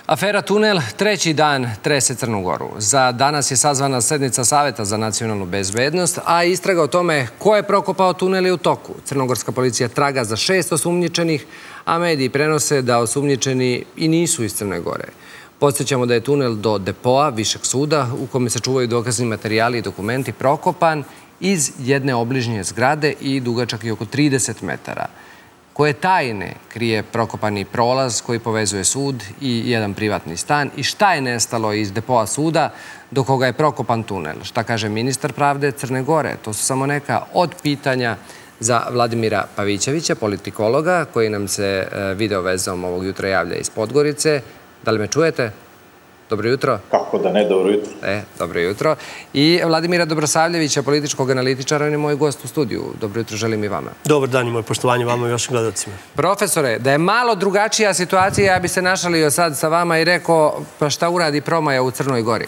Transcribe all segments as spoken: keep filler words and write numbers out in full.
Afera Tunel treći dan trese Crnu Goru. Za danas je sazvana sednica Saveta za nacionalnu bezbednost, a istraga o tome ko je prokopao tunel je u toku. Crnogorska policija traga za šest osumnjičenih, a mediji prenose da osumnjičeni i nisu iz Crne Gore. Podsjećamo da je tunel do depoa Višeg suda, u kome se čuvaju dokazni materijali i dokumenti, prokopan iz jedne obližnje zgrade i dugačak i oko trideset metara. Koje tajne krije prokopani prolaz koji povezuje sud i jedan privatni stan i šta je nestalo iz depoa suda do koga je prokopan tunel? Šta kaže ministar pravde Crne Gore? To su samo neka od pitanja za Vladimira Pavićevića, politikologa, koji nam se video vezom ovog jutra javlja iz Podgorice. Da li me čujete? Dobro jutro. Kako da ne, dobro jutro. E, dobro jutro. I Vladimira Dobrosavljevića, političkog analitičara, on je moj gost u studiju. Dobro jutro, želim i vama. Dobar dan i moje poštovanje vama i vašim gledalcima. Profesore, da je malo drugačija situacija, ja bi se našalio sad sa vama i rekao, pa šta uradi Promaja u Crnoj Gori?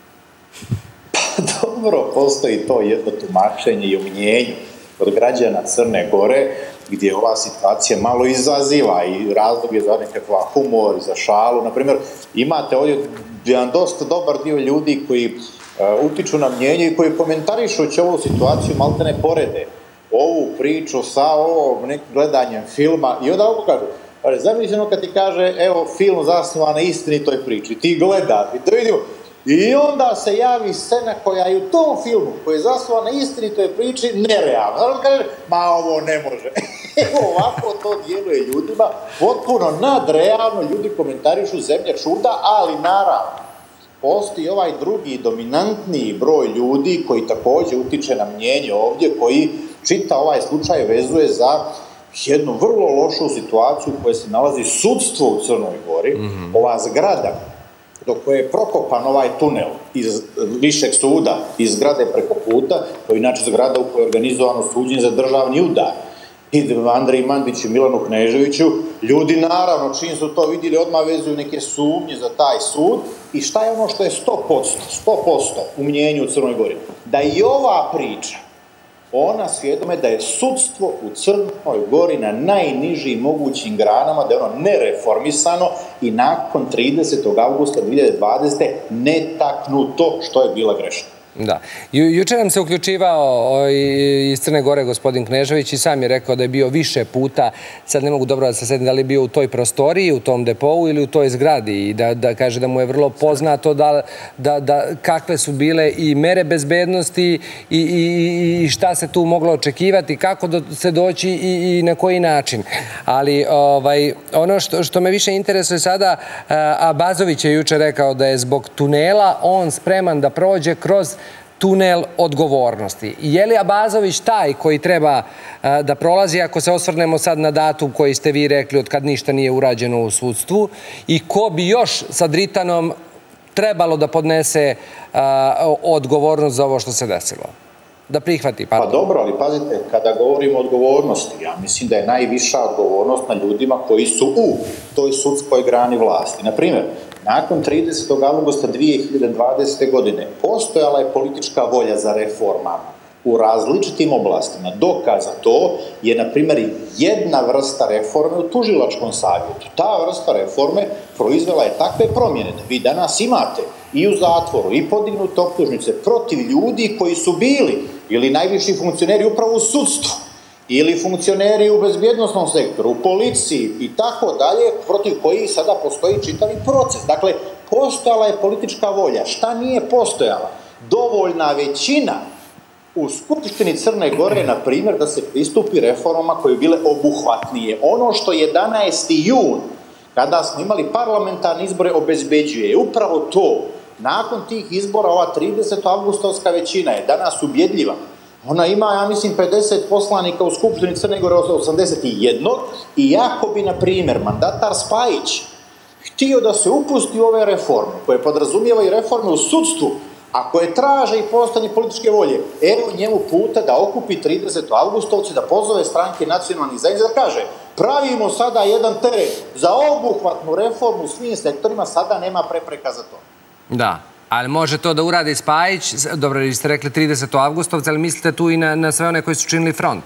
Pa dobro, postoji to jedno tumačenje i umnjenje od građana Crne Gore, gdje ova situacija malo izaziva i razlog je za nekakva humor, za šalu. Naprimjer, imate ovdje jedan dosta dobar dio ljudi koji uh, utiču na mnjenje i koji komentarišući ovu situaciju malte ne porede ovu priču sa ovom nekim gledanjem filma i onda ovo kažu, ali zamislimo kad ti kaže, evo, film zasnovan na istinitoj priči, ti gledaš i to vidimo, i onda se javi scena koja je u tom filmu, koja je zasnovan na istinitoj priči, nerealna. Znači kaže, ma ovo ne može. Evo ovako to djeluje ljudima, potpuno nadrealno, ljudi komentarišu zemlja čuda, ali naravno, postoji ovaj drugi dominantniji broj ljudi koji također utiče na mnjenje ovdje, koji čita ovaj slučaj vezuje za jednu vrlo lošu situaciju u kojoj se nalazi sudstvo u Crnoj Gori, mm-hmm. ova zgrada do koje je prokopan ovaj tunel iz Višeg suda, iz zgrade preko puta, to je inače zgrada u kojoj je organizovano suđenje za državni udar. I Andreji Mandiću i Milanu Kneževiću, ljudi naravno, čim su to vidjeli, odmah vezuju neke sumnje za taj sud. I šta je ono što je sto posto, sto posto u mnjenju u Crnoj Gori? Da i ova priča, ona svjedome da je sudstvo u Crnoj Gori na najnižim mogućim granama, da je ono nereformisano i nakon tridesetog avgusta dvije hiljade dvadesete netaknuto, što je bila greška. Da. Jučer nam se uključivao iz Crne Gore gospodin Knežević i sam je rekao da je bio više puta, sad ne mogu dobro da se setim da li je bio u toj prostoriji, u tom depou ili u toj zgradi i da, da kaže da mu je vrlo poznato da, da, da kakve su bile i mere bezbednosti i, i, i šta se tu moglo očekivati, kako do, se doći i, i na koji način. Ali ovaj, ono što, što me više interesuje sada, a Bazović je jučer rekao da je zbog tunela on spreman da prođe kroz tunel odgovornosti. Je li Abazović taj koji treba a, da prolazi, ako se osvrnemo sad na datum koji ste vi rekli od kad ništa nije urađeno u sudstvu, i ko bi još sa Dritanom trebalo da podnese a, odgovornost za ovo što se desilo? Da prihvati, pardon. Pa dobro, ali pazite, kada govorimo o odgovornosti, ja mislim da je najviša odgovornost na ljudima koji su u toj sudskoj grani vlasti. Naprimjer, nakon tridesetog avgusta dvije hiljade dvadesete. godine postojala je politička volja za reformama u različitim oblastima. Dokaz za to je, na primjer, jedna vrsta reforme u tužilačkom savjetu. Ta vrsta reforme proizvela je takve promjene da vi danas imate i u zatvoru i podignute optužnice protiv ljudi koji su bili ili najviši funkcioneri upravo u sudstvu, ili funkcioneri u bezbjednosnom sektoru, u policiji i tako dalje, protiv kojih sada postoji čitavi proces. Dakle, postojala je politička volja. Šta nije postojala? Dovoljna većina u Skupštini Crne Gore, na primjer, da se pristupi reformama koje bi bile obuhvatnije. Ono što jedanaesti jun, kada smo imali parlamentarne izbore, obezbeđuje upravo to. Nakon tih izbora, ova tridesetavgustovska većina je danas ubjedljiva. Ona ima, ja mislim, pedeset poslanika u Skupštini Crne Gore, osamdeset jedan, i ako bi, na primjer, mandatar Spajić htio da se upusti u ove reforme, koje podrazumijeva i reforme u sudstvu, a koje traže i postojanje političke volje, evo njemu puta da okupi tridesetavgustovci, da pozove stranke nacionalnih zajednica, da kaže, pravimo sada jedan teren za obuhvatnu reformu u svim sektorima, sada nema prepreka za to. Da. Ali može to da uradi Spajić, dobro, vi ste rekli tridesetog avgustovca, ali mislite tu i na, na sve one koji su činili front?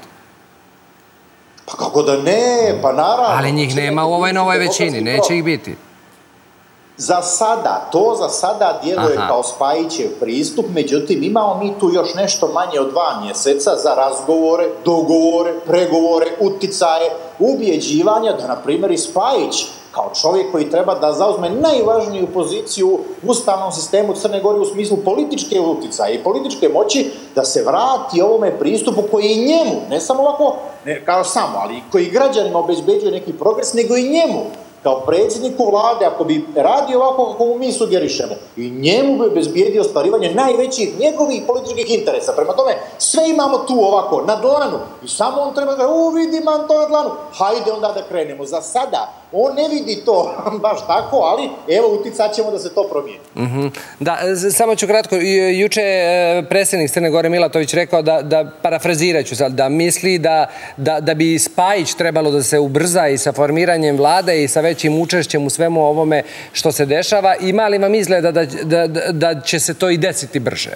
Pa kako da ne, pa naravno. Ali njih nema u ovoj novoj većini, neće ih biti. Za sada, to za sada djeluje Aha. kao Spajićev pristup, međutim imamo mi tu još nešto manje od dva mjeseca za razgovore, dogovore, pregovore, uticaje, ubjeđivanja da, na primjer, i Spajić, kao čovjek koji treba da zauzme najvažniju poziciju u ustavnom sistemu Crne Gore u smislu političke uticaje i političke moći, da se vrati ovome pristupu koji i njemu, ne samo ovako, ne kao samo, ali koji građanima obezbeđuje neki progres, nego i njemu, kao predsjedniku vlade, ako bi radio ovako kako mu mi sugerišemo, i njemu bi obezbijedio ostvarivanje najvećih njegovih političkih interesa. Prema tome, sve imamo tu ovako, na dlanu, i samo on treba da u, vidi man to na dlanu, hajde onda da krenemo. Za sada, on ne vidi to baš tako, ali evo, uticat ćemo da se to promijeni. Mm-hmm. Da, samo ću kratko, juče je predsjednik Crne Gore Milatović rekao da, da parafrazirat ću sad, da misli da, da, da bi Spajić trebalo da se ubrza i sa formiranjem vlade i sa većim učešćem u svemu ovome što se dešava. Ima li vam izgleda da, da, da, da će se to i desiti brže?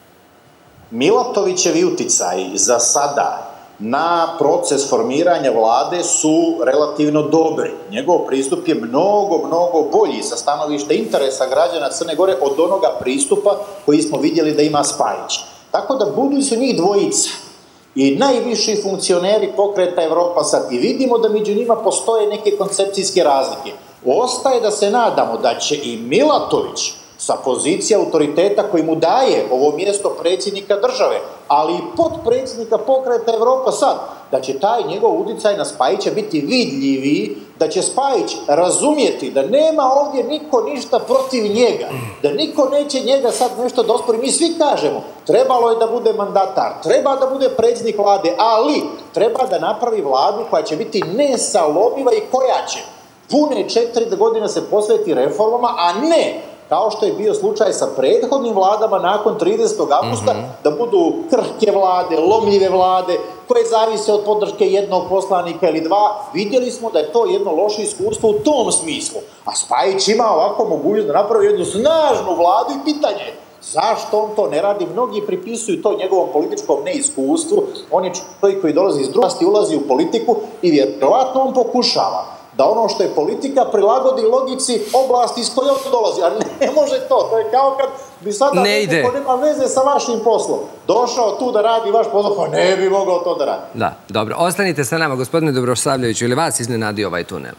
Milatovićevi uticaji za sada na proces formiranja vlade su relativno dobri. Njegov pristup je mnogo, mnogo bolji sa stanovišta interesa građana Crne Gore od onoga pristupa koji smo vidjeli da ima Spajić. Tako da budu su njih dvojica i najviši funkcioneri pokreta Evropa sad i vidimo da među njima postoje neke koncepcijske razlike. Ostaje da se nadamo da će i Milatović sa pozicije autoriteta koji mu daje ovo mjesto predsjednika države, ali i podpredsjednika pokreta Evropa sad, da će taj njegov uticaj na Spajića biti vidljiviji, da će Spajić razumjeti da nema ovdje niko ništa protiv njega, da niko neće njega sad nešto da ospori. Mi svi kažemo, trebalo je da bude mandatar, treba da bude predsjednik vlade, ali treba da napravi vladu koja će biti nesalomiva i koja će pune četiri godine se posveti reformama, a ne kao što je bio slučaj sa prethodnim vladama nakon tridesetog avgusta, mm-hmm. da budu krhke vlade, lomljive vlade, koje zavise od podrške jednog poslanika ili dva. Vidjeli smo da je to jedno loše iskustvo u tom smislu. A Spajić ima ovako mogućnost da napravi jednu snažnu vladu i pitanje je zašto on to ne radi. Mnogi pripisuju to njegovom političkom neiskustvu. On je čovjek koji dolazi iz drugosti, ulazi u politiku i vjerovatno on pokušava da ono što je politika prilagodi logici oblasti iz koje on dolazi. A ne može to. To je kao kad bi sada ne ide. Neko nema veze sa vašim poslom došao tu da radi vaš posao, pa ne bi mogao to da radi. Da, dobro. Ostanite sa nama, gospodine Dobrosavljeviću, ili vas iznenadio ovaj tunel?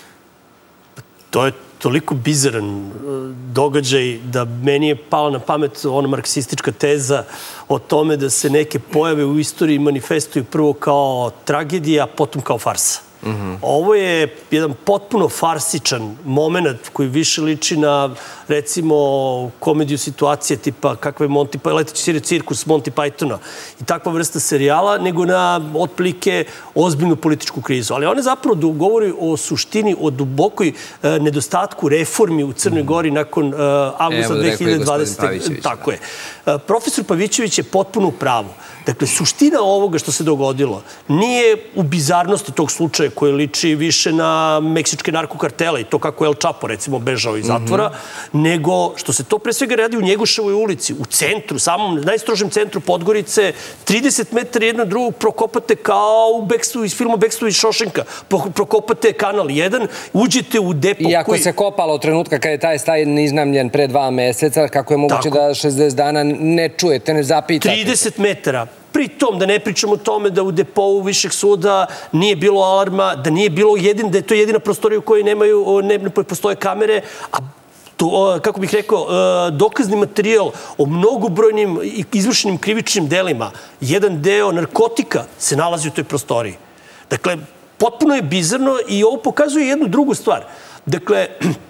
To je toliko bizaran događaj da meni je pala na pamet ona marksistička teza o tome da se neke pojave u istoriji manifestuju prvo kao tragedija, a potom kao farsa. Mm-hmm. Ovo je jedan potpuno farsičan moment koji više liči na, recimo, komediju situacije tipa kakve Monty, leteći cirkus Monty Pythona i takva vrsta serijala, nego na otprilike ozbiljnu političku krizu. Ali one zapravo govori o suštini, o dubokoj e, nedostatku reformi u Crnoj Gori nakon e, avgusta dve hiljade dvadesete. Tako je. E, profesor Pavićević je potpuno u pravu. Dakle, suština ovoga što se dogodilo nije u bizarnosti tog slučaja koji liči više na meksičke narkokartele i to kako je El Chapo, recimo, bežao iz zatvora, mm-hmm. nego što se to pre svega radi u Njegoševoj ulici, u centru, samom najstrožem centru Podgorice, trideset metara jedno drugog prokopate kao u Bekstu, iz filma Bekstu iz Šošenka. Prokopate kanal jedan, uđete u depo koji... Iako se kopalo od trenutka kada je taj stan iznajmljen pre dva meseca, kako je moguće da šezdeset dana ne čujete, ne zapitate? trideset metara. Pri tom, da ne pričamo o tome da u depou Višeg suda nije bilo alarma, da nije bilo jedin, da je to jedina prostorija u kojoj nemaju, ne postoje kamere, a to, kako bih rekao, dokazni materijal o mnogobrojnim izvršenim krivičnim delima, jedan deo narkotika se nalazi u toj prostoriji. Dakle, potpuno je bizarno i ovo pokazuje jednu drugu stvar. Dakle,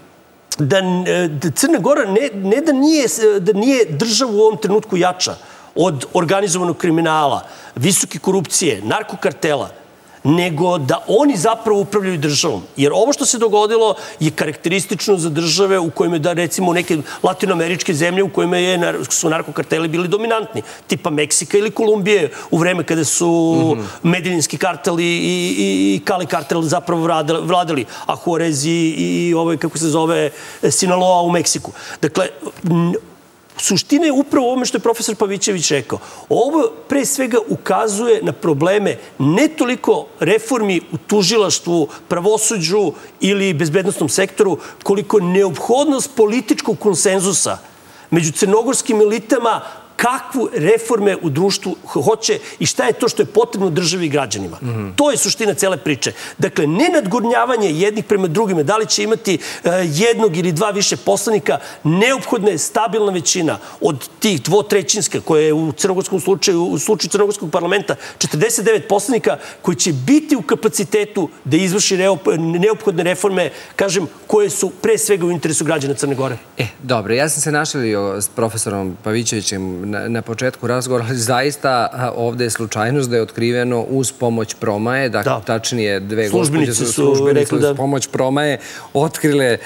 da, da Crna Gora ne, ne da, nije, da nije država u ovom trenutku jača od organizovanog kriminala, visoke korupcije, narkokartela, nego da oni zapravo upravljaju državom. Jer ovo što se dogodilo je karakteristično za države u kojima, da recimo neke latinoameričke zemlje u kojima je, su narkokarteli bili dominantni, tipa Meksika ili Kolumbije u vreme kada su mm-hmm. Medellínski kartel i, i, i Cali kartel zapravo vladali, a Juarez i, i ovaj, kako se zove, Sinaloa u Meksiku. Dakle, Suština je upravo ovome što je profesor Pavićević rekao. Ovo pre svega ukazuje na probleme ne toliko reformi u tužilaštvu, pravosuđu ili bezbednostnom sektoru, koliko neophodnost političkog konsenzusa među crnogorskim elitama kakvu reforme u društvu hoće i šta je to što je potrebno državi i građanima. To je suština cele priče. Dakle, ne nadgornjavanje jednih prema drugima, da li će imati jednog ili dva više poslanika, neophodna je stabilna većina od tih dvotrećinska, koja je u crnogorskom slučaju, u slučaju crnogorskog parlamenta, četrdeset devet poslanika koji će biti u kapacitetu da izvrši neophodne reforme, kažem, koje su pre svega u interesu građana Crne Gore. E, dobro, ja sam se našalio s profesorom Pavićevićem na početku razgovora, ali zaista ovde je slučajnost da je otkriveno uz pomoć promaje, dakle, tačnije dve gospođe su službenice uz pomoć promaje otkrile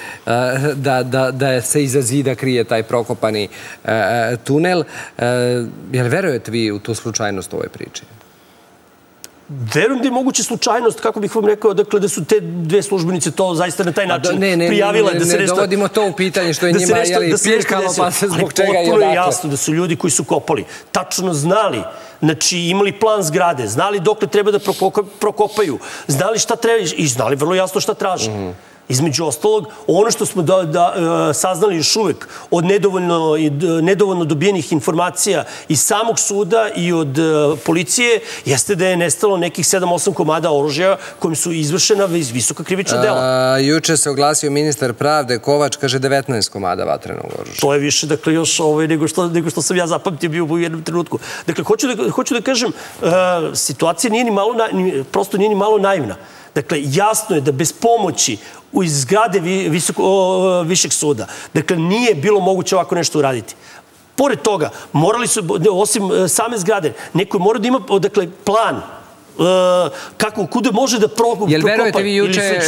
da se iza zida krije taj prokopani tunel. Jel verujete vi u tu slučajnost u ovoj priči? Verujem da je moguće slučajnost, kako bih vam rekao, dakle, da su te dve službenice to zaista na taj način prijavile. Ne dovodimo to u pitanje što je njima pirkalo, pa se zbog čega je odakle. Potpuno je jasno da su ljudi koji su kopali tačno znali, znači imali plan zgrade, znali dokle treba da prokopaju, znali šta treba i znali vrlo jasno šta traže. Između ostalog, ono što smo saznali još uvek od nedovoljno dobijenih informacija iz samog suda i od policije, jeste da je nestalo nekih sedam osam komada oružja kojim su izvršena visoka krivična dela. Juče se oglasio ministar pravde Kovač, kaže devetnaest komada vatrenog oružja. To je više, dakle, još nego što sam ja zapamtio bio u jednom trenutku. Dakle, hoću da kažem, situacija nije ni malo, prosto nije ni malo naivna. Dakle, jasno je da bez pomoći iz zgrade Višeg suda, dakle, nije bilo moguće ovako nešto uraditi. Pored toga, morali su, osim same zgrade, neko je morao da ima, dakle, plan kako, kude može da prokopa ili slično. Jel verujete vi juče,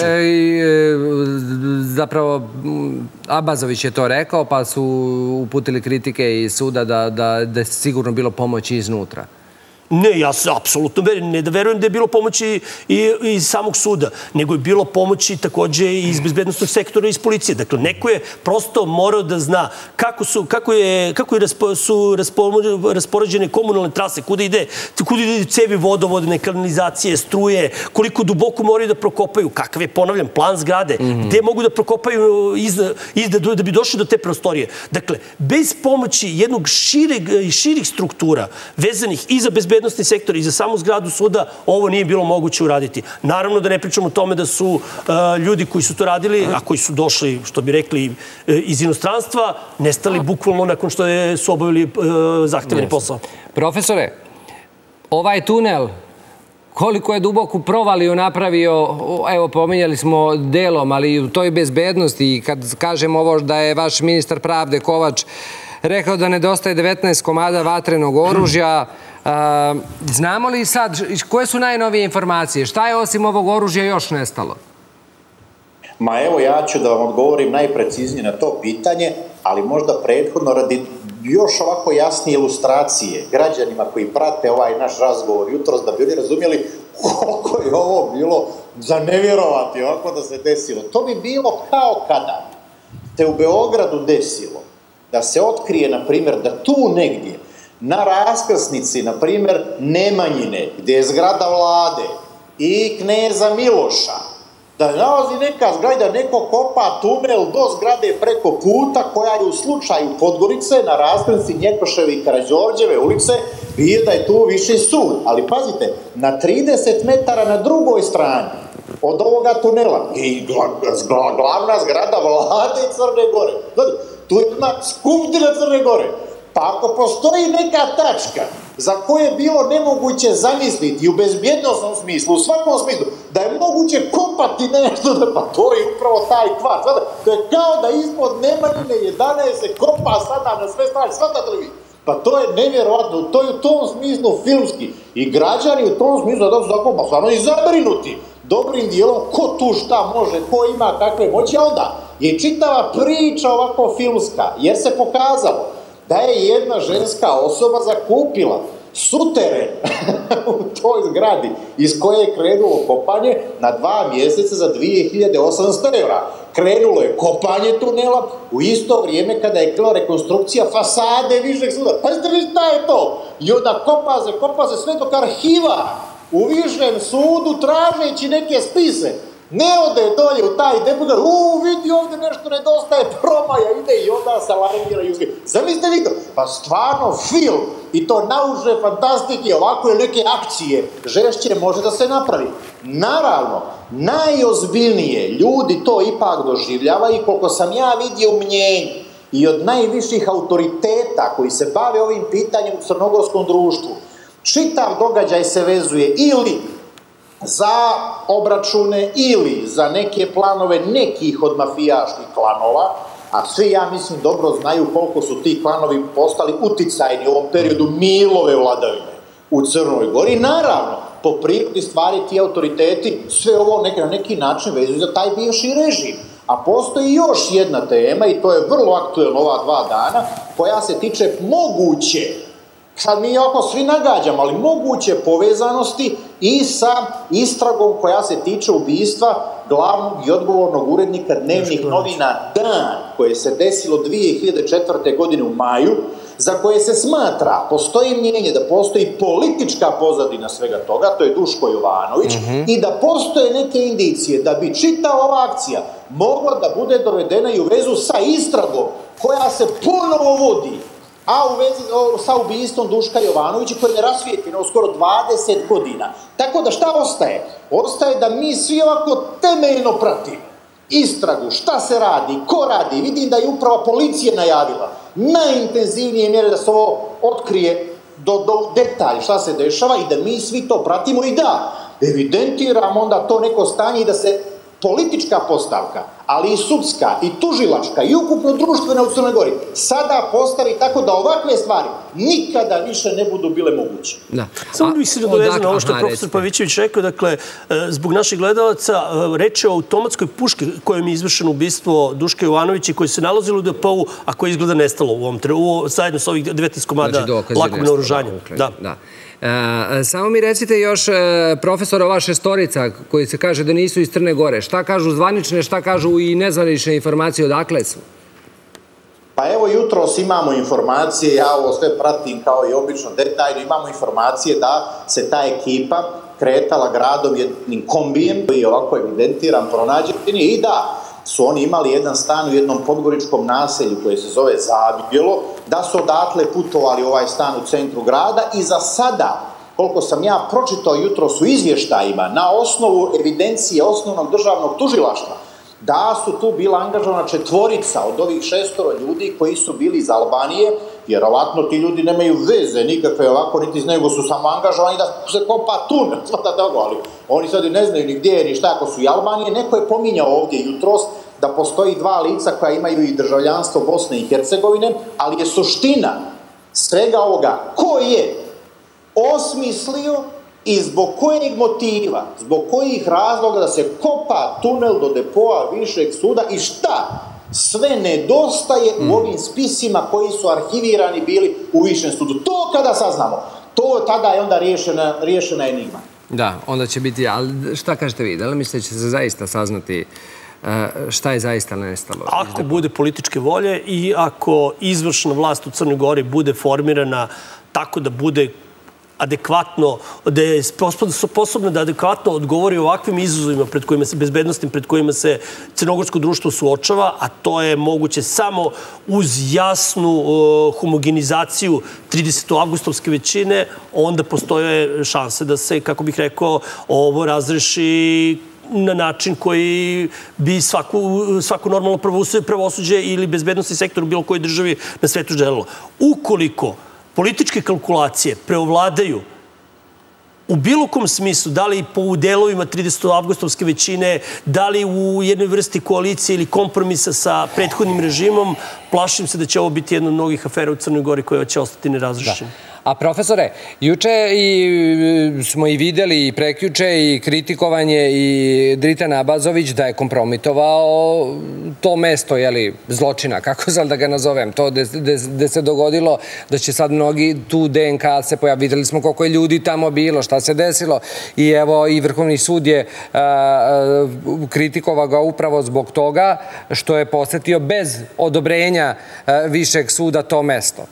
zapravo, Abazović je to rekao, pa su uputili kritike iz suda da je sigurno bilo pomoći iznutra? Ne, ja se apsolutno verujem. Ne da verujem da je bilo pomoći iz samog suda, nego je bilo pomoći takođe iz bezbednostnog sektora i iz policije. Dakle, neko je prosto morao da zna kako su raspoređene komunalne trase, kuda ide cevi vodovodne, kanalizacije, struje, koliko duboko moraju da prokopaju, kakav je, ponavljam, plan zgrade, gde mogu da prokopaju da bi došli do te prostorije. Dakle, bez pomoći jednog širih struktura vezanih i za bezbednost sektor i za samu zgradu suda, ovo nije bilo moguće uraditi. Naravno da ne pričamo o tome da su ljudi koji su to radili, a koji su došli, što bi rekli, iz inostranstva, nestali bukvalno nakon što su obavili zahtevani posao. Profesore, ovaj tunel, koliko je duboku provaliju napravio, evo, pominjali smo delom, ali u toj bezbednosti, i kad kažem ovo da je vaš ministar pravde Kovač rekao da nedostaje devetnaest komada vatrenog oružja, znamo li sad, koje su najnovije informacije? Šta je osim ovog oružja još nestalo? Ma evo, ja ću da vam odgovorim najpreciznije na to pitanje, ali možda prethodno radi još ovako jasnije ilustracije građanima koji prate ovaj naš razgovor jutros, da bi oni razumjeli koliko je ovo bilo za nevjerovati ovako da se desilo. To bi bilo kao kada te u Beogradu desilo da se otkrije, na primjer, da tu negdje na raskrsnici, na primjer, Nemanjine, gdje je zgrada vlade i kneza Miloša, da nalazi neka zgrada, da neko kopa tunel do zgrade preko puta koja je u slučaju Podgorice na raskrsnici Njekoševe i Karađorđeve ulice, bio da je tu viši sud. Ali pazite, na trideset metara na drugoj strani od ovoga tunela i glavna zgrada vlade Crne Gore. Tu ima Skupština Crne Gore. Pa ako postoji neka tačka za koje je bilo nemoguće zamisliti u bezbjednostnom smislu, u svakom smislu, da je moguće kopati nešto, pa to je upravo taj kvart. To je kao da ispod Nemanjine jedanaest se kopa sada na sve strane, shvatate li vi? Pa to je nevjerovatno, to je u tom smislu filmski. I građani u tom smislu da su tako, pa stvarno i zabrinuti dobrim dijelom ko tu šta može, ko ima kakve moći, a onda je čitava priča ovako filmska, jer se pokazalo da je jedna ženska osoba zakupila suteren u toj zgradi iz koje je krenulo kopanje na dva mjeseca za dvije hiljade osamsto eura. Krenulo je kopanje tunela u isto vrijeme kada je krenula rekonstrukcija fasade Višeg suda. Pazite vi šta je to? I onda kopa se, kopa se sve dok arhiva u Višem sudu tražeći neke spise ne ode dolje u taj depo, u vidi ovdje nešto nedostaje, promaja ide i onda se alarmiraju. Zamislite vi to? Pa stvarno film i to naučne fantastike, ovako je neke akcije, žešće može da se napravi. Naravno, najozbiljnije ljudi to ipak doživljavaju i koliko sam ja vidio u mnjenju i od najviših autoriteta koji se bave ovim pitanjem u crnogorskom društvu, čitav događaj se vezuje ili za obračune ili za neke planove nekih od mafijaških klanova, a svi, ja mislim, dobro znaju koliko su ti klanovi postali uticajni u ovom periodu Milove vladavine u Crnoj Gori. Naravno, po prirodi stvari ti autoriteti sve ovo na neki način vezuju za taj bivši režim. A postoji još jedna tema, i to je vrlo aktuelno ova dva dana, koja se tiče moguće, sad mi ovako svi nagađamo, ali moguće povezanosti i sa istragom koja se tiče ubistva glavnog i odgovornog urednika dnevnih novina Dan, koje se desilo dvije hiljade četvrte. godine u maju, za koje se smatra, postoji mnjenje da postoji politička pozadina svega toga, to je Duško Jovanović, mm-hmm. i da postoje neke indicije da bi čitava ova akcija mogla da bude dovedena i u vezu sa istragom koja se ponovo vodi, a u vezi o, sa ubistvom Duška Jovanovića koji je rasvijetljeno skoro dvadeset godina. Tako da šta ostaje? Ostaje da mi svi ovako temeljno pratimo istragu, šta se radi, ko radi. Vidim da je upravo policija najavila najintenzivnije mjere da se ovo otkrije do, do detalj šta se dešava i da mi svi to pratimo i da evidentiramo onda to neko stanje i da se politička postavka, ali i sudska, i tužilačka, i ukupno društvena u Crnoj Gori sada postavi tako da ovakve stvari nikada više ne budu bile moguće. Da. Samo bih se nadovezao na ovo što je profesor Pavićević rekao, dakle, zbog naših gledalaca, reč je o automatskoj puški kojom je izvršeno ubistvo Duška Jovanovića i koje se nalazilo u depou, a koje je izgleda nestalo u ovom trenutku, zajedno sa ovih devetnaest komada lakog naoružanja. Da. Da. E, samo mi recite još, e, profesor, ova šestorica koji se kaže da nisu iz Crne Gore, šta kažu zvanične, šta kažu i nezvanične informacije, odakle su? Pa evo, jutros imamo informacije, ja ovo sve pratim kao i obično detaljno, imamo informacije da se ta ekipa kretala gradom jednim kombijem koji je ovako evidentiran, pronađen i da su oni imali jedan stan u jednom podgoričkom naselju koje se zove Zabijelo, da su odatle putovali ovaj stan u centru grada i za sada, koliko sam ja pročitao jutros u izvještajima, na osnovu evidencije osnovnog državnog tužilaštva, da su tu bila angažovana četvorica od ovih šestoro ljudi koji su bili iz Albanije, vjerovatno ti ljudi nemaju veze nikakve ovako, niti nego su samo angažovani da se kopa tunel, ali oni sad ne znaju ni gdje je, ni šta, ako su i Albanije. Neko je pominjao ovdje jutros da postoji dva lica koja imaju i državljanstvo Bosne i Hercegovine, ali je suština svega ovoga ko je osmislio i zbog kojeg motiva, zbog kojih razloga da se kopa tunel do depoa Višeg suda i šta sve nedostaje u ovim spisima koji su arhivirani bili u Višem sudu. To kada saznamo, to tada je onda riješena, riješena enigma. Da, onda će biti, ali šta kažete vi, da li mislite da će se zaista saznati šta je zaista nestalo? Ako bude političke volje i ako izvršna vlast u Crnoj Gori bude formirana tako da bude adekvatno, da je sposobna da adekvatno odgovori ovakvim izazovima pred kojima se, bezbednostim pred kojima se crnogorsko društvo suočava, a to je moguće samo uz jasnu uh, homogenizaciju tridesetavgustovske većine, onda postoje šanse da se, kako bih rekao, ovo razreši na način koji bi svaku, svaku normalno pravosuđe ili bezbednostni sektor u bilo kojoj državi na svetu želelo. Ukoliko političke kalkulacije preovladaju u bilo kom smislu, da li po delovima tridesetavgustovske većine, da li u jednoj vrsti koalicije ili kompromisa sa prethodnim režimom, plašim se da će ovo biti jedna od mnogih afera u Crnoj Gori koja će ostati nerazrešena. A profesore, juče smo i videli i prekjuče i kritikovanje i Dritan Abazović da je kompromitovao to mesto, jeli, zločina, kako sad da ga nazovem, to gde se dogodilo da će sad mnogi tu D N K se pojaviti. Videli smo koliko je ljudi tamo bilo, šta se desilo i evo i Vrhovni sud je kritikovao ga upravo zbog toga što je posetio bez odobrenja višeg suda to mesto.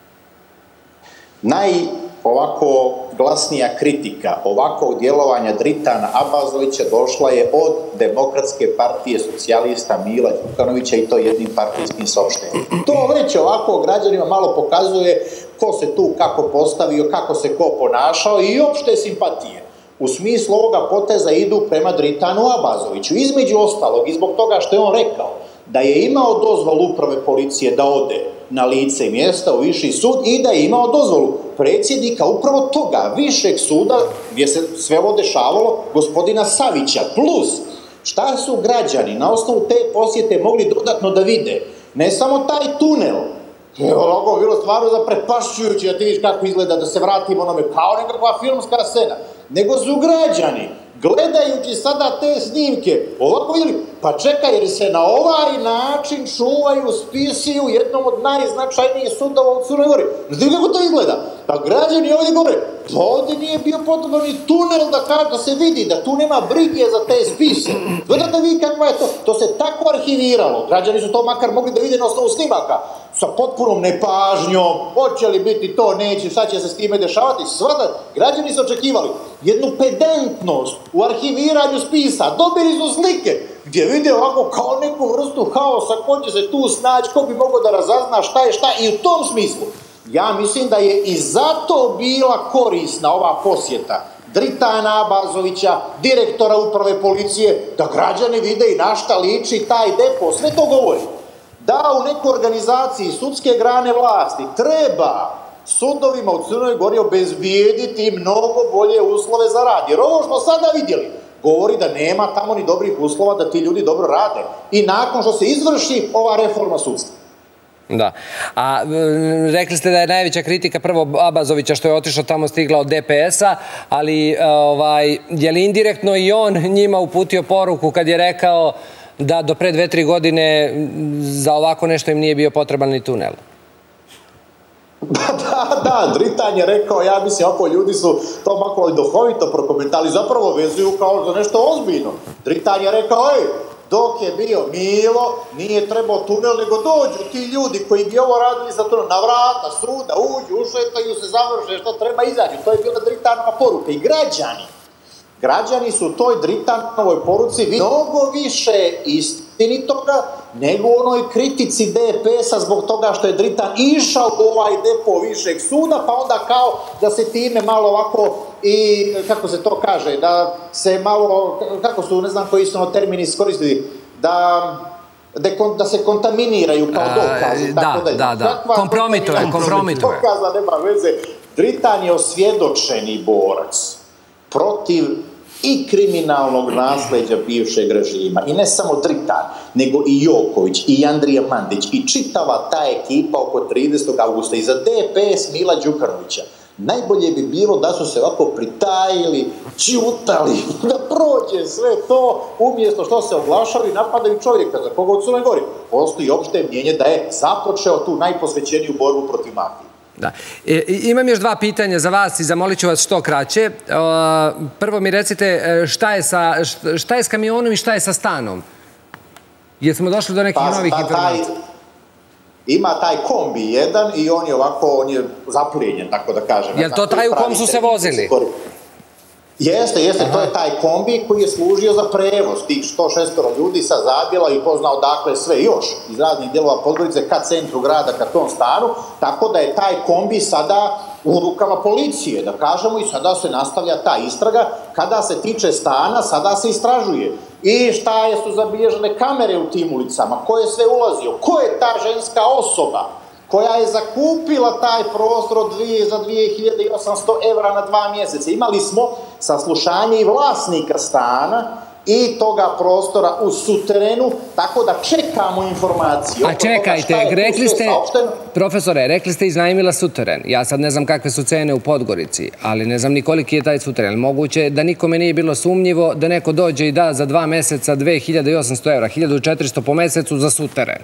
Naj ovako glasnija kritika ovakvog djelovanja Dritana Abazovića došla je od Demokratske partije socijalista Mila Đukanovića i to jednim partijskim saopštenjem. To već ovako građanima malo pokazuje ko se tu kako postavio, kako se ko ponašao i opšte simpatije. U smislu ovoga poteza idu prema Dritanu Abazoviću. Između ostalog i zbog toga što je on rekao da je imao dozvolu uprave policije da ode na lice mjesta u viši sud i da je imao dozvolu predsjednika upravo toga višeg suda gdje se sve ovo dešavalo, gospodina Savića. Plus, šta su građani na osnovu te posjete mogli dodatno da vide? Ne samo taj tunel, ovo je bilo stvarno zaprepašćujuće da ti vidiš kako izgleda, da se vratimo onome kao nekakva filmska scena, nego su građani gledajući sada te snimke, ovako vidjeli, pa čekaj, jer se na ovaj način čuvaju spisi u jednom od najznačajnijih sudova u Crnoj Gori. Znate kako to izgleda? Pa građani ovdje govore, pa ovdje nije bio potreban ni tunel da, kaže, da se vidi, da tu nema brige za te spise. Gledate vi kakva je to? To se tako arhiviralo. Građani su to makar mogli da vide na osnovu snimaka. Sa potpunom nepažnjom, hoće li biti to, neće, šta će se s time dešavati. Svada, građani su očekivali jednu pedantnost u arhiviranju spisa. Dobili su slike gdje vide ovako kao neku vrstu haosa, ko će se tu snaći, ko bi mogao da razazna šta je šta. I u tom smislu, ja mislim da je i zato bila korisna ova posjeta Dritana Abazovića, direktora uprave policije, da građani vide i na šta liči taj depo. Sve to govori da u nekoj organizaciji sudske grane vlasti treba sudovima u Crnoj Gori obezbijediti mnogo bolje uslove za rad. Jer ovo što sada vidjeli govori da nema tamo ni dobrih uslova da ti ljudi dobro rade. I nakon što se izvrši ova reforma sudstva. Da. A rekli ste da je najveća kritika prvo Abazovića što je otišao tamo, stigla od D P S-a, ali ovaj, je li indirektno i on njima uputio poruku kad je rekao da do pre dve, tri godine za ovako nešto im nije bio potreban ni tunel? Da, da, Dritan je rekao, ja mislim, ako ljudi su to malo duhovito prokomentali, zapravo vezuju kao za nešto ozbiljno. Dritan je rekao, ej, dok je bio Milo, nije trebao tunel, nego dođu ti ljudi koji bi ovo radili za tunel, na vrata suda, uđu, ušetaju se, završe, što treba izađu. To je bila Dritanova poruka. I građani, građani su u toj Dritanovoj poruci mnogo više istinitoga nego u onoj kritici D P S-a zbog toga što je Dritan išao u ovaj depo višeg suda, pa onda kao da se time malo ovako i, kako se to kaže, da se malo, kako su, ne znam koji su ono termini iskoristili, da, da se kontaminiraju kao dokazi. Da, da, da, kompromituje, kompromituje. Dokaza nema veze. Dritan je osvjedočeni borac protiv i kriminalnog nasleđa bivšeg režima. I ne samo Dritan, nego i Joković, i Andrija Mandić, i čitava ta ekipa oko tridesetog avgusta. I za D P S Mila Đukanovića najbolje bi bilo da su se ovako pritajili, ćutali, da prođe sve to, umjesto što se oglašali i napadaju čovjeka za koga u Crnoj Gori postoji opšte mnjenje da je započeo tu najposvećeniju borbu protiv mafije. Da. E, imam još dva pitanja za vas i zamolit ću vas što kraće. Prvo mi recite šta je sa, šta je s kamionom i šta je sa stanom? Jesmo došli do nekih pa, novih ta, informacija? Taj, ima taj kombi jedan i on je ovako, on je zaplijenjen, tako da kažem. Je li to taj u kom su se vozili? Jeste, jeste, Aha. To je taj kombi koji je služio za prevoz tih sto šest ljudi sa Zabjela i ko zna odakle sve još iz raznih dijelova Podgorice ka centru grada, ka tom stanu, tako da je taj kombi sada u rukama policije, da kažemo, i sada se nastavlja ta istraga. Kada se tiče stana, sada se istražuje. I šta je su zabilježene kamere u tim ulicama, ko je sve ulazio, ko je ta ženska osoba koja je zakupila taj prostor od dvije, za dvije hiljade osamsto evra na dva mjeseca. Imali smo saslušanje i vlasnika stana i toga prostora u suterenu, tako da čekamo informacije. A čekajte, rekli ste, profesore, rekli ste iznajmila suteren. Ja sad ne znam kakve su cene u Podgorici, ali ne znam ni koliki je taj suteren. Moguće da nikome nije bilo sumnjivo da neko dođe i da za dva meseca dve hiljade osamsto evra, hiljadu četiristo po mesecu za suteren.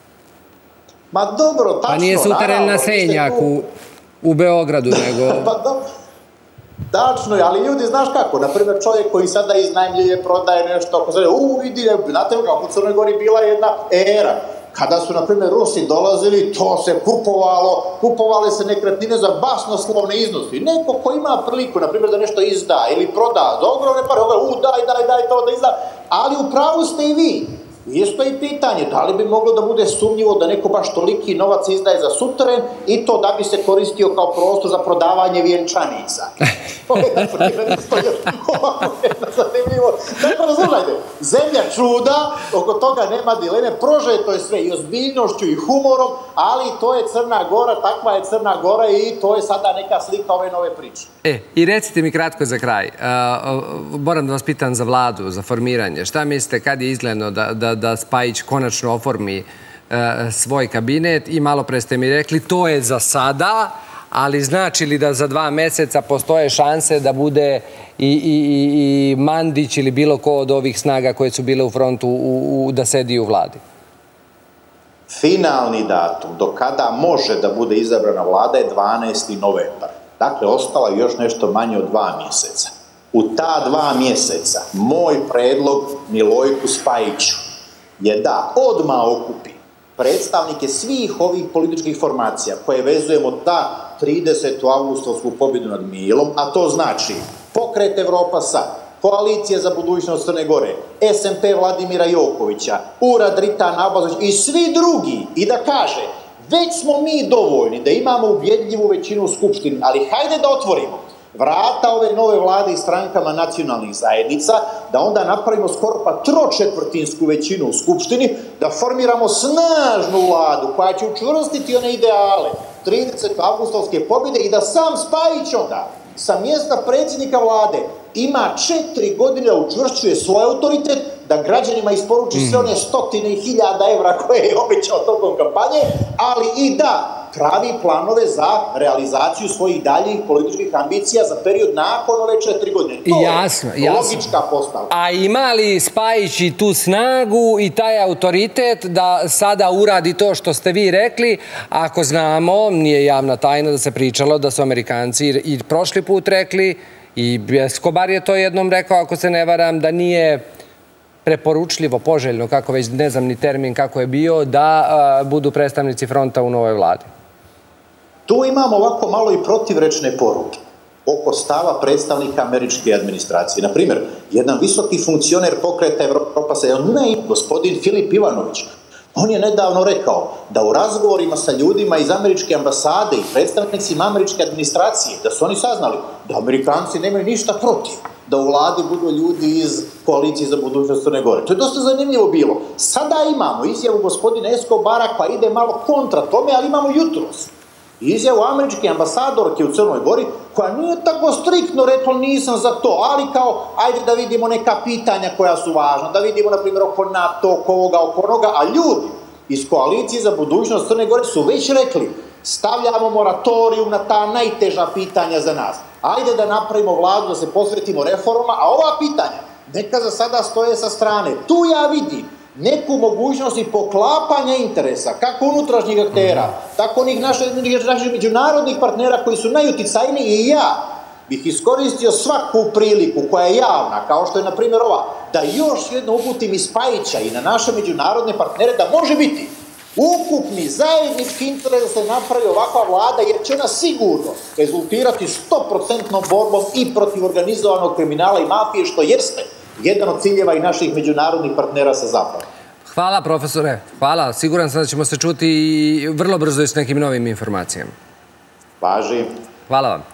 Ma dobro, tačno. Pa nije suteren na Senjaku u Beogradu, nego... Pa dobro. Tačno je, ali ljudi, znaš kako, naprimjer čovjek koji sada iznajmljuje, prodaje nešto, ako se u vidi, znate kako u Crnoj Gori bila jedna era, kada su, naprimjer, Rusi dolazili, to se kupovalo, kupovale se nekretnine za basnoslovne iznosi. Neko ko ima priliku, naprimjer, da nešto izda ili proda za ogromne pare, u daj, daj, daj to da izda, ali u pravu ste i vi. Isto je pitanje, da li bi moglo da bude sumnjivo da neko baš toliki novac izdaje za suteren i to da bi se koristio kao prostor za prodavanje vjenčanica. To je, na primjer, isto je ovako jedna zanimljivo. Dakle, razumajte, zemlja čuda, oko toga nema dileme, prožeto je sve i ozbiljnošću i humorom, ali to je Crna Gora, takva je Crna Gora i to je sada neka slika ove nove priče. E, i recite mi kratko za kraj, moram da vas pitam za vladu, za formiranje. Šta mislite kad je izgledno da da Spajić konačno oformi svoj kabinet i malo pre ste mi rekli to je za sada, ali znači li da za dva meseca postoje šanse da bude i Mandić ili bilo ko od ovih snaga koje su bile u frontu da sedi u vladi? Finalni datum do kada može da bude izabrana vlada je dvanaesti novembar. Dakle, ostalo je još nešto manje od dva mjeseca. U ta dva mjeseca moj predlog Milojku Spajiću je da odmah okupi predstavnike svih ovih političkih formacija koje vezujemo da tridesetu avgustovsku pobjedu nad Milom, a to znači Pokret Evropa sad, Koalicija za budućnost Crne Gore, S M P Vladimira Jokovića, Urad Ritan Abazović i svi drugi, i da kaže već smo mi dovoljni da imamo ubjedljivu većinu u Skupštini, ali hajde da otvorimo vrata ove nove vlade i strankama nacionalnih zajednica, da onda napravimo skoro pa tročetvrtinsku većinu u Skupštini, da formiramo snažnu vladu koja će učvrstiti one ideale tridesete avgustovske pobjede i da sam Spajić onda sa mjesta predsjednika vlade ima četiri godine da učvršćuje svoj autoritet, da građanima isporuči sve one stotine i hiljada evra koje je obećao tokom kampanje, ali i da pravi planove za realizaciju svojih daljih političkih ambicija za period nakon ove četiri godine. To je logička postavka. A ima li Spajić i tu snagu i taj autoritet da sada uradi to što ste vi rekli, ako znamo, nije javna tajna da se pričalo da su Amerikanci i prošli put rekli, i Escobar je to jednom rekao, ako se ne varam, da nije preporučljivo, poželjno, kako već ne znam ni termin kako je bio, da budu predstavnici fronta u novoj vladi. Tu imamo ovako malo i protivrečne poruke oko stava predstavnika američke administracije. Naprimjer, jedan visoki funkcioner Pokreta Evropa se, ne, gospodin Filip Ivanović, on je nedavno rekao da u razgovorima sa ljudima iz američke ambasade i predstavnicima američke administracije, da su oni saznali da Amerikanci nemaju ništa protiv da u vladi budu ljudi iz Koalicije za budućnost Crne Gore. To je dosta zanimljivo bilo. Sada imamo izjavu gospodina Escobara koja ide malo kontra tome, ali imamo jutros izjavu američke ambasadorke u Crnoj Gori koja nije tako striktno rekla nisam za to, ali kao ajde da vidimo neka pitanja koja su važna, da vidimo na primjer oko NATO, oko ovoga, oko onoga, a ljudi iz Koalicije za budućnost Crne Gore su već rekli stavljamo moratorijum na ta najteža pitanja za nas. Ajde da napravimo vladu, da se posvetimo reformama, a ova pitanja neka za sada stoje sa strane. Tu ja vidim neku mogućnost i poklapanja interesa, kako unutrašnjih aktera, tako onih naših međunarodnih partnera koji su najuticajniji, i ja bih iskoristio svaku priliku koja je javna, kao što je na primjer ova, da još jedno uputim i Spajića i na naše međunarodne partnere da može biti ukupni zajednički interes da se napravi ovakva vlada, jer će ona sigurno rezultirati sto procentnom borbom i protiv organizovanog kriminala i mafije, što jeste jedan od ciljeva i naših međunarodnih partnera sa zapada. Hvala, profesore. Hvala. Siguran sam da ćemo se čuti i vrlo brzo i s nekim novim informacijama. Važi. Hvala vam.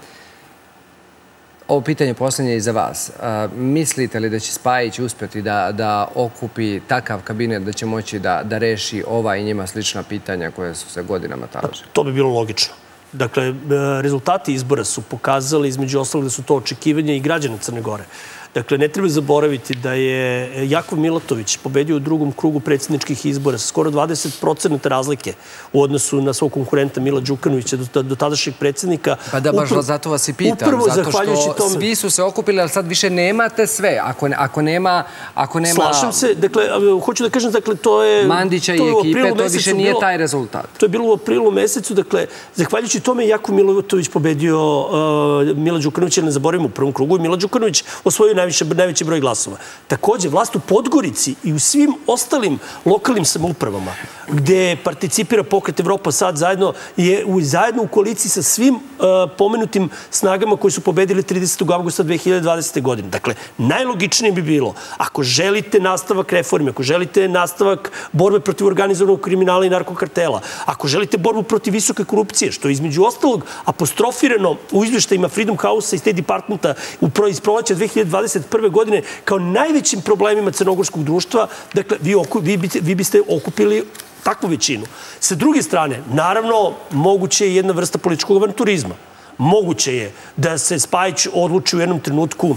Ovo pitanje posljednje je i za vas. Mislite li da će Spajić uspjeti da okupi takav kabinet da će moći da reši ova i njima slična pitanja koje su se godinama taložile? To bi bilo logično. Dakle, rezultati izbora su pokazali, između ostalog, da su to očekivanja i građana Crne Gore. Dakle, ne treba zaboraviti da je Jakov Milatović pobedio u drugom krugu predsjedničkih izbora sa skoro dvadeset procenata razlike u odnosu na svog konkurenta Mila Đukanovića, do, do tadašnjeg predsjednika. Pa da, baš Upr zato vas i pitam. Zato što tome... svi su se okupili, ali sad više nemate sve. Ako, ne, ako nema... Ako nema... Slažem se. Dakle, hoću da kažem, dakle, to je... Mandića i ekipe, to više nije bilo, taj rezultat. To je bilo u aprilu mesecu. Dakle, zahvaljujući tome Jakov Milatović pobedio uh, Mila Đukanovića, ne zaboravimo, u prvom krugu i Mila Đukanović osvojio najviše, najveći broj glasova. Također, vlast u Podgorici i u svim ostalim lokalnim samoupravama gde participira Pokret Evropa sad zajedno je u, zajedno u koaliciji sa svim uh, pomenutim snagama koji su pobedili tridesetog avgusta dve hiljade dvadesete. godine. Dakle, najlogičnije bi bilo, ako želite nastavak reforme, ako želite nastavak borbe protiv organizovanog kriminala i narkokartela, ako želite borbu protiv visoke korupcije, što je između ostalog apostrofirano u izveštajima Freedom House-a i State Departmenta iz proleća dve hiljade dvadeset prve. godine kao najvećim problemima crnogorskog društva, dakle, vi, oku, vi, biste, vi biste okupili takvu većinu. Sa druge strane, naravno, moguće je jedna vrsta političkog avanturizma. Moguće je da se Spajić odluči u jednom trenutku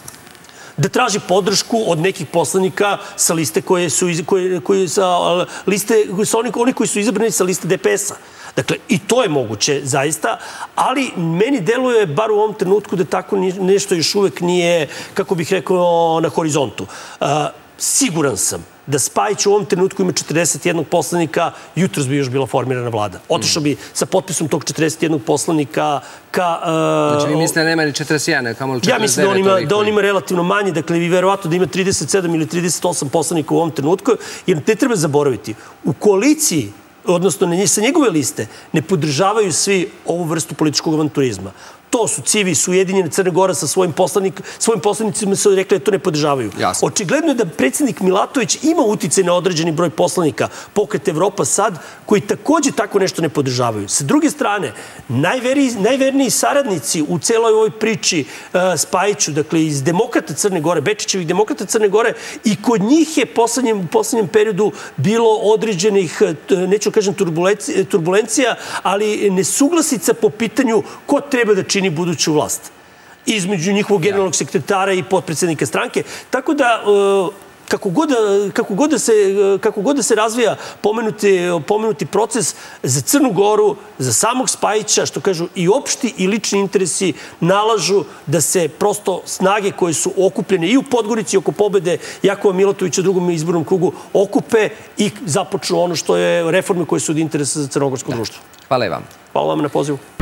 da traži podršku od nekih poslanika sa liste koje su, koje, koje sa liste, sa oni, oni koji su izabrani sa liste D P S-a. Dakle, i to je moguće, zaista, ali meni deluje, bar u ovom trenutku, da tako nešto još uvek nije, kako bih rekao, na horizontu. Uh, siguran sam da Spajić u ovom trenutku ima četrdeset jednog poslanika, jutros bi još bila formirana vlada. Otišao bi sa potpisom tog četrdeset jednog poslanika ka... Uh, znači, vi mislite da nema ni četrdeset jedan, kamo li četrdeset devet? Ja mislim da on, ima, da on ima relativno manje, dakle, vi verovatno da ima trideset sedam ili trideset osam poslanika u ovom trenutku, jer ne treba zaboraviti, u koaliciji, odnosno sa njegove liste, ne podržavaju svi ovu vrstu političkog avanturizma. To su Civi, su Ujedinjene Crne Gora sa svojim, poslanik, svojim poslanicima su rekli da to ne podržavaju. Jasno. Očigledno je da predsjednik Milatović ima uticaj na određeni broj poslanika Pokret Evropa sad, koji također tako nešto ne podržavaju. Sa druge strane, najveri, najverniji saradnici u celoj ovoj priči uh, Spajiću, dakle iz demokrata Crne Gore, Bečićevih demokrata Crne Gore, i kod njih je poslednjem, u poslednjem periodu bilo određenih, neću kažem turbulencija, ali nesuglasica po pitanju ko treba da čini buduću vlast između njihovog generalnog sekretara i potpredsjednika stranke. Tako da, kako god, kako god, da, se, kako god da se razvija pomenuti, pomenuti proces, za Crnu Goru, za samog Spajića, što kažu i opšti i lični interesi, nalažu da se prosto snage koje su okupljene i u Podgorici oko pobede Jakova Milatovića u drugom izbornom krugu okupe i započnu ono što je reforme koje su od interesa za crnogorsko društvo. Hvala i vam. Hvala vam na pozivu.